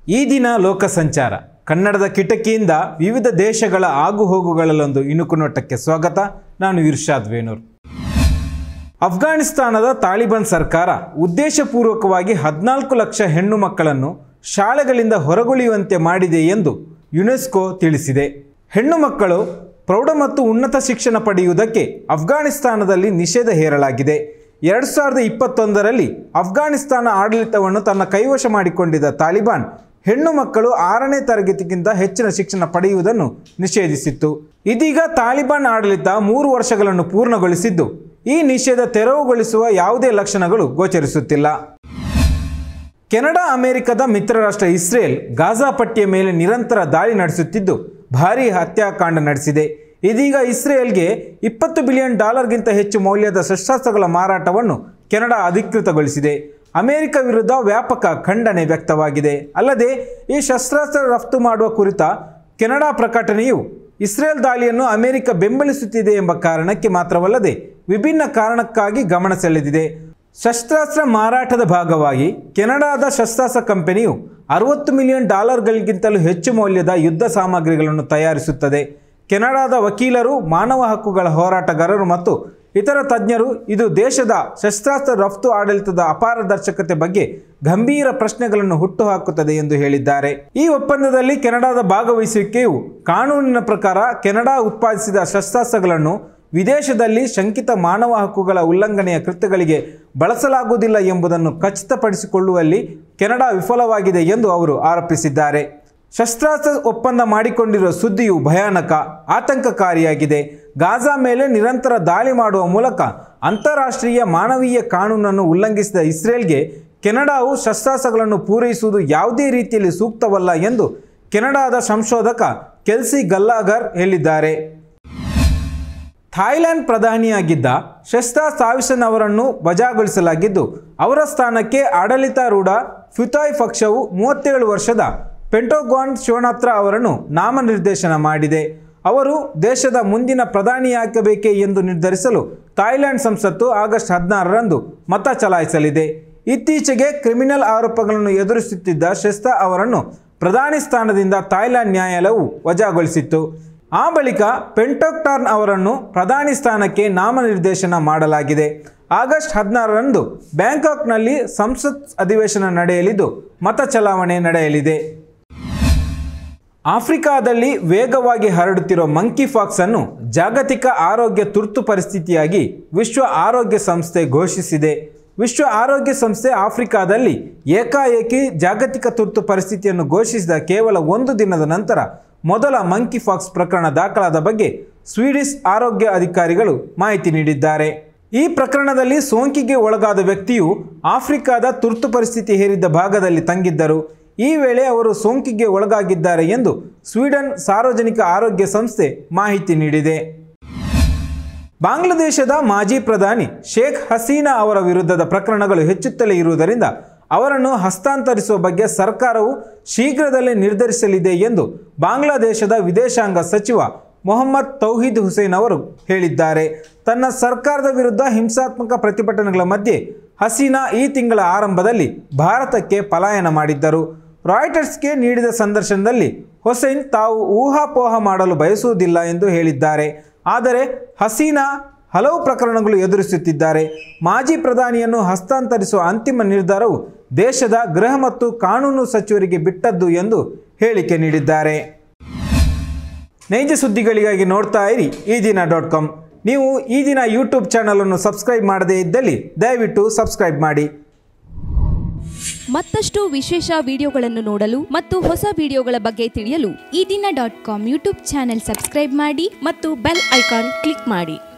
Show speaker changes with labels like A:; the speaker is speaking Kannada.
A: ಈ ದಿನ ಲೋಕ ಸಂಚಾರ ಕನ್ನಡದ ಕಿಟಕಿಯಿಂದ ವಿವಿಧ ದೇಶಗಳ ಆಗುಹೋಗುಗಳಲ್ಲೊಂದು ಇಣುಕು ನೋಟಕ್ಕೆ ಸ್ವಾಗತ. ನಾನು ಇರ್ಷಾದ್ ವೇನೂರ್. ಅಫ್ಘಾನಿಸ್ತಾನದ ತಾಲಿಬಾನ್ ಸರ್ಕಾರ ಉದ್ದೇಶಪೂರ್ವಕವಾಗಿ 14 ಲಕ್ಷ ಹೆಣ್ಣು ಮಕ್ಕಳನ್ನು ಶಾಲೆಗಳಿಂದ ಹೊರಗುಳಿಯುವಂತೆ ಮಾಡಿದೆ ಎಂದು ಯುನೆಸ್ಕೋ ತಿಳಿಸಿದೆ. ಹೆಣ್ಣು ಮಕ್ಕಳು ಪ್ರೌಢ ಮತ್ತು ಉನ್ನತ ಶಿಕ್ಷಣ ಪಡೆಯುವುದಕ್ಕೆ ಅಫ್ಘಾನಿಸ್ತಾನದಲ್ಲಿ ನಿಷೇಧ ಹೇರಲಾಗಿದೆ. 2021ರಲ್ಲಿ ಅಫ್ಘಾನಿಸ್ತಾನ ಆಡಳಿತವನ್ನು ತನ್ನ ಕೈವಶ ಮಾಡಿಕೊಂಡಿದ್ದ ತಾಲಿಬಾನ್ ಹೆಣ್ಣು ಮಕ್ಕಳು 6ನೇ ತರಗತಿಗಿಂತ ಹೆಚ್ಚಿನ ಶಿಕ್ಷಣ ಪಡೆಯುವುದನ್ನು ನಿಷೇಧಿಸಿತ್ತು. ಇದೀಗ ತಾಲಿಬಾನ್ ಆಡಳಿತ 3 ವರ್ಷಗಳನ್ನು ಪೂರ್ಣಗೊಳಿಸಿದ್ದು ಈ ನಿಷೇಧ ತೆರವುಗೊಳಿಸುವ ಯಾವುದೇ ಲಕ್ಷಣಗಳು ಗೋಚರಿಸುತ್ತಿಲ್ಲ. ಕೆನಡಾ ಅಮೆರಿಕದ ಮಿತ್ರ ರಾಷ್ಟ್ರ ಇಸ್ರೇಲ್ ಗಾಜಾ ಪಟ್ಟಿಯ ಮೇಲೆ ನಿರಂತರ ದಾಳಿ ನಡೆಸುತ್ತಿದ್ದು ಭಾರೀ ಹತ್ಯಾಕಾಂಡ ನಡೆಸಿದೆ. ಇದೀಗ ಇಸ್ರೇಲ್ಗೆ $20 ಬಿಲಿಯನ್ ಹೆಚ್ಚು ಮೌಲ್ಯದ ಶಸ್ತ್ರಾಸ್ತ್ರಗಳ ಮಾರಾಟವನ್ನು ಕೆನಡಾ ಅಧಿಕೃತಗೊಳಿಸಿದೆ. ಅಮೆರಿಕ ವಿರುದ್ಧ ವ್ಯಾಪಕ ಖಂಡನೆ ವ್ಯಕ್ತವಾಗಿದೆ. ಅಲ್ಲದೆ ಈ ಶಸ್ತ್ರಾಸ್ತ್ರ ರಫ್ತು ಮಾಡುವ ಕುರಿತ ಕೆನಡಾ ಪ್ರಕಟಣೆಯು ಇಸ್ರೇಲ್ ದಾಳಿಯನ್ನು ಅಮೆರಿಕ ಬೆಂಬಲಿಸುತ್ತಿದೆ ಎಂಬ ಕಾರಣಕ್ಕೆ ಮಾತ್ರವಲ್ಲದೆ ವಿಭಿನ್ನ ಕಾರಣಕ್ಕಾಗಿ ಗಮನ ಸೆಳೆದಿದೆ. ಶಸ್ತ್ರಾಸ್ತ್ರ ಮಾರಾಟದ ಭಾಗವಾಗಿ ಕೆನಡಾದ ಶಸ್ತ್ರಾಸ್ತ್ರ ಕಂಪನಿಯು $60 ಮಿಲಿಯನ್ ಹೆಚ್ಚು ಮೌಲ್ಯದ ಯುದ್ಧ ಸಾಮಗ್ರಿಗಳನ್ನು ತಯಾರಿಸುತ್ತದೆ. ಕೆನಡಾದ ವಕೀಲರು, ಮಾನವ ಹಕ್ಕುಗಳ ಹೋರಾಟಗಾರರು ಮತ್ತು ಇತರ ತಜ್ಞರು ಇದು ದೇಶದ ಶಸ್ತ್ರಾಸ್ತ್ರ ರಫ್ತು ಆಡಳಿತದ ಅಪಾರದರ್ಶಕತೆ ಬಗ್ಗೆ ಗಂಭೀರ ಪ್ರಶ್ನೆಗಳನ್ನು ಹುಟ್ಟುಹಾಕುತ್ತದೆ ಎಂದು ಹೇಳಿದ್ದಾರೆ. ಈ ಒಪ್ಪಂದದಲ್ಲಿ ಕೆನಡಾದ ಭಾಗವಹಿಸುವಿಕೆಯು ಕಾನೂನಿನ ಪ್ರಕಾರ ಕೆನಡಾ ಉತ್ಪಾದಿಸಿದ ಶಸ್ತ್ರಾಸ್ತ್ರಗಳನ್ನು ವಿದೇಶದಲ್ಲಿ ಶಂಕಿತ ಮಾನವ ಹಕ್ಕುಗಳ ಉಲ್ಲಂಘನೆಯ ಕೃತ್ಯಗಳಿಗೆ ಬಳಸಲಾಗುವುದಿಲ್ಲ ಎಂಬುದನ್ನು ಖಚಿತಪಡಿಸಿಕೊಳ್ಳುವಲ್ಲಿ ಕೆನಡಾ ವಿಫಲವಾಗಿದೆ ಎಂದು ಅವರು ಆರೋಪಿಸಿದ್ದಾರೆ. ಶಸ್ತ್ರಾಸ್ತ್ರ ಒಪ್ಪಂದ ಮಾಡಿಕೊಂಡಿರುವ ಸುದ್ದಿಯು ಭಯಾನಕ, ಆತಂಕಕಾರಿಯಾಗಿದೆ. ಗಾಜಾ ಮೇಲೆ ನಿರಂತರ ದಾಳಿ ಮಾಡುವ ಮೂಲಕ ಅಂತಾರಾಷ್ಟ್ರೀಯ ಮಾನವೀಯ ಕಾನೂನನ್ನು ಉಲ್ಲಂಘಿಸಿದ ಇಸ್ರೇಲ್ಗೆ ಕೆನಡಾವು ಶಸ್ತ್ರಾಸ್ತ್ರಗಳನ್ನು ಪೂರೈಸುವುದು ಯಾವುದೇ ರೀತಿಯಲ್ಲಿ ಸೂಕ್ತವಲ್ಲ ಎಂದು ಕೆನಡಾದ ಸಂಶೋಧಕ ಕೆಲ್ಸಿ ಗಲ್ಲಾಗರ್ ಹೇಳಿದ್ದಾರೆ. ಥಾಯ್ಲೆಂಡ್ ಪ್ರಧಾನಿಯಾಗಿದ್ದ ಶಸ್ತಾ ಸಾವಿಸನ್ ಅವರನ್ನು ವಜಾಗೊಳಿಸಲಾಗಿದ್ದು ಅವರ ಸ್ಥಾನಕ್ಕೆ ಆಡಳಿತಾರೂಢ ಫ್ಯುತಾಯ್ ಪಕ್ಷವು 37 ವರ್ಷದ ಪೆಂಟೋಗಾನ್ ಶಿವನಾತ್ರ ಅವರನ್ನು ನಾಮನಿರ್ದೇಶನ ಮಾಡಿದೆ. ಅವರು ದೇಶದ ಮುಂದಿನ ಪ್ರಧಾನಿಯಾಗಬೇಕೇ ಎಂದು ನಿರ್ಧರಿಸಲು ಥಾಯ್ಲೆಂಡ್ ಸಂಸತ್ತು ಆಗಸ್ಟ್ 16ರಂದು ಮತ ಚಲಾಯಿಸಲಿದೆ. ಇತ್ತೀಚೆಗೆ ಕ್ರಿಮಿನಲ್ ಆರೋಪಗಳನ್ನು ಎದುರಿಸುತ್ತಿದ್ದ ಶಸ್ತಾ ಅವರನ್ನು ಪ್ರಧಾನಿ ಸ್ಥಾನದಿಂದ ಥಾಯ್ಲೆಂಡ್ ನ್ಯಾಯಾಲಯವು ವಜಾಗೊಳಿಸಿತ್ತು. ಆ ಬಳಿಕ ಪೆಂಟೋಕ್ಟಾರ್ನ್ ಅವರನ್ನು ಪ್ರಧಾನಿ ಸ್ಥಾನಕ್ಕೆ ನಾಮನಿರ್ದೇಶನ ಮಾಡಲಾಗಿದೆ. ಆಗಸ್ಟ್ 16ರಂದು ಬ್ಯಾಂಕಾಕ್ನಲ್ಲಿ ಸಂಸತ್ ಅಧಿವೇಶನ ನಡೆಯಲಿದ್ದು ಮತ ಚಲಾವಣೆ ನಡೆಯಲಿದೆ. ಆಫ್ರಿಕಾದಲ್ಲಿ ವೇಗವಾಗಿ ಹರಡುತ್ತಿರುವ ಮಂಕಿ ಪಾಕ್ಸ್ ಅನ್ನು ಜಾಗತಿಕ ಆರೋಗ್ಯ ತುರ್ತು ಪರಿಸ್ಥಿತಿಯಾಗಿ ವಿಶ್ವ ಆರೋಗ್ಯ ಸಂಸ್ಥೆ ಘೋಷಿಸಿದೆ. ವಿಶ್ವ ಆರೋಗ್ಯ ಸಂಸ್ಥೆ ಆಫ್ರಿಕಾದಲ್ಲಿ ಏಕಾಏಕಿ ಜಾಗತಿಕ ತುರ್ತು ಪರಿಸ್ಥಿತಿಯನ್ನು ಘೋಷಿಸಿದ ಕೇವಲ 1 ದಿನದ ನಂತರ ಮೊದಲ ಮಂಕಿ ಪಾಕ್ಸ್ ಪ್ರಕರಣ ದಾಖಲಾದ ಬಗ್ಗೆ ಸ್ವೀಡಿಷ್ ಆರೋಗ್ಯ ಅಧಿಕಾರಿಗಳು ಮಾಹಿತಿ ನೀಡಿದ್ದಾರೆ. ಈ ಪ್ರಕರಣದಲ್ಲಿ ಸೋಂಕಿಗೆ ಒಳಗಾದ ವ್ಯಕ್ತಿಯು ಆಫ್ರಿಕಾದ ತುರ್ತು ಪರಿಸ್ಥಿತಿ ಹೇರಿದ್ದ ಭಾಗದಲ್ಲಿ ತಂಗಿದ್ದರು. ಈ ವೇಳೆ ಅವರು ಸೋಂಕಿಗೆ ಒಳಗಾಗಿದ್ದಾರೆ ಎಂದು ಸ್ವೀಡನ್ ಸಾರ್ವಜನಿಕ ಆರೋಗ್ಯ ಸಂಸ್ಥೆ ಮಾಹಿತಿ ನೀಡಿದೆ. ಬಾಂಗ್ಲಾದೇಶದ ಮಾಜಿ ಪ್ರಧಾನಿ ಶೇಖ್ ಹಸೀನಾ ಅವರ ವಿರುದ್ಧದ ಪ್ರಕರಣಗಳು ಹೆಚ್ಚುತ್ತಲೇ ಇರುವುದರಿಂದ ಅವರನ್ನು ಹಸ್ತಾಂತರಿಸುವ ಬಗ್ಗೆ ಸರ್ಕಾರವು ಶೀಘ್ರದಲ್ಲೇ ನಿರ್ಧರಿಸಲಿದೆ ಎಂದು ಬಾಂಗ್ಲಾದೇಶದ ವಿದೇಶಾಂಗ ಸಚಿವ ಮೊಹಮ್ಮದ್ ತೌಹೀದ್ ಹುಸೇನ್ ಅವರು ಹೇಳಿದ್ದಾರೆ. ತನ್ನ ಸರ್ಕಾರದ ವಿರುದ್ಧ ಹಿಂಸಾತ್ಮಕ ಪ್ರತಿಭಟನೆಗಳ ಮಧ್ಯೆ ಹಸೀನಾ ಈ ತಿಂಗಳ ಆರಂಭದಲ್ಲಿ ಭಾರತಕ್ಕೆ ಪಲಾಯನ ಮಾಡಿದ್ದರು. ರಾಯ್ಟರ್ಸ್ಗೆ ನೀಡಿದ ಸಂದರ್ಶನದಲ್ಲಿ ಹುಸೇನ್ ತಾವು ಊಹಾಪೋಹ ಮಾಡಲು ಬಯಸುವುದಿಲ್ಲ ಎಂದು ಹೇಳಿದ್ದಾರೆ. ಆದರೆ ಹಸೀನಾ ಹಲವು ಪ್ರಕರಣಗಳು ಎದುರಿಸುತ್ತಿದ್ದಾರೆ. ಮಾಜಿ ಪ್ರಧಾನಿಯನ್ನು ಹಸ್ತಾಂತರಿಸುವ ಅಂತಿಮ ನಿರ್ಧಾರವು ದೇಶದ ಗೃಹ ಮತ್ತು ಕಾನೂನು ಸಚಿವರಿಗೆ ಬಿಟ್ಟದ್ದು ಎಂದು ಹೇಳಿಕೆ ನೀಡಿದ್ದಾರೆ. ನೈಜ ಸುದ್ದಿಗಳಿಗಾಗಿ ನೋಡ್ತಾ ಇರಿ ಈದಿನ.com. ನೀವು ಈ ದಿನ ಯೂಟ್ಯೂಬ್ ಚಾನಲನ್ನು ಸಬ್ಸ್ಕ್ರೈಬ್ ಮಾಡದೇ ಇದ್ದಲ್ಲಿ ದಯವಿಟ್ಟು ಸಬ್ಸ್ಕ್ರೈಬ್ ಮಾಡಿ.
B: ಮತ್ತಷ್ಟು ವಿಶೇಷ ವಿಡಿಯೋಗಳನ್ನು ನೋಡಲು ಮತ್ತು ಹೊಸ ವಿಡಿಯೋಗಳ ಬಗ್ಗೆ ತಿಳಿಯಲು
C: ಈದಿನ.com ಯೂಟ್ಯೂಬ್ ಚಾನೆಲ್ ಸಬ್ಸ್ಕ್ರೈಬ್ ಮಾಡಿ ಮತ್ತು ಬೆಲ್ ಐಕಾನ್ ಕ್ಲಿಕ್ ಮಾಡಿ.